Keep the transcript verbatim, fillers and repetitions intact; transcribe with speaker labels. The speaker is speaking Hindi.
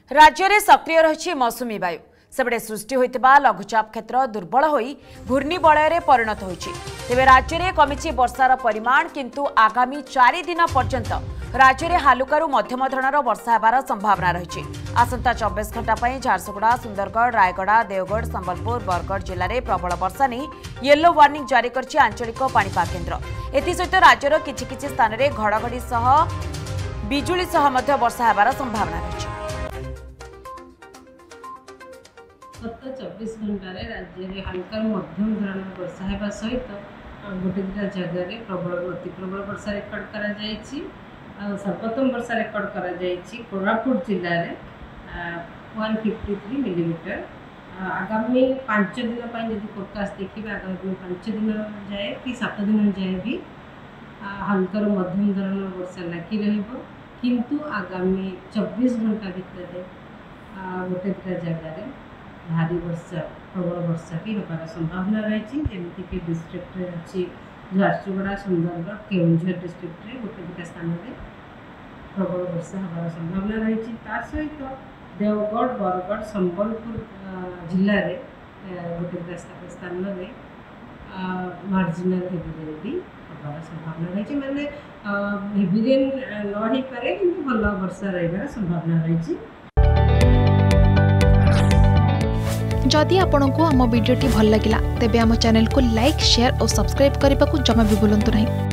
Speaker 1: राज्य में सक्रिय रही मौसुमी वायु सेबड़े सृष्टि होता लघुचाप क्षेत्र दुर्बल हो घूर्णिबलय परिणत होती। तेबे राज्य में कमिची वर्षार परिमाण किंतु आगामी चारि दिन पर्यंत राज्य में हालुकारु मध्यम धरणर वर्षा होबार संभावना रही। आसंता चौबीस घंटा पर झारसुगुड़ा, सुंदरगढ़, रायगड़ा, देवगढ़, संबलपुर, बरगढ़ जिले में प्रबल वर्षा नहीं येलो वार्निंग जारी करछि आंचलिक पाणीपाग केन्द्र। एसत राज्यर किछि किछि स्थान में घड़घड़ी सह बिजुली सह मध्य वर्षा होबार संभावना रही।
Speaker 2: गत चौबीस घंटे राज्य में हल्का मध्यम धरण वर्षा होगा सहित गोटे दुटा जगह प्रबल अति प्रबल वर्षा रेकर्ड कर सर्वोत्तम वर्षा रेकर्ड कर कोरापुट जिले में वन फिफ्टी थ्री मिलीमीटर। आगामी पांच दिन यदि फोरकास्ट देखिए आगामी पांच दिन जाए कि सात दिन जाए भी हल्का मध्यम धरण वर्षा लगी रु आगामी चौबीस घंटा भितर गोटे दुटा जगह भारी वर्षा प्रबल वर्षा भी होबार संभावना रही। जमीक डिस्ट्रिक्ट अच्छी झारसुगुड़ा, सुंदरगढ़, केउंझर डिस्ट्रिक्ट रे गोटे दुटा स्थान में प्रबल वर्षा होबार संभावना रही। सहित देवगढ़, बरगढ़, संबलपुर जिले में गोटे दुटा स्थान में मार्जिनाल हेवी रेन भी होबार संभावना रही। माने हेवी रेन न हो पारे कि भल वर्षा रही संभावना रही।
Speaker 3: जदि आपंक आम भिडी भल लगा तेब आम चैनल को लाइक, शेयर और सब्सक्राइब करने को जमा भी भूलु नहीं।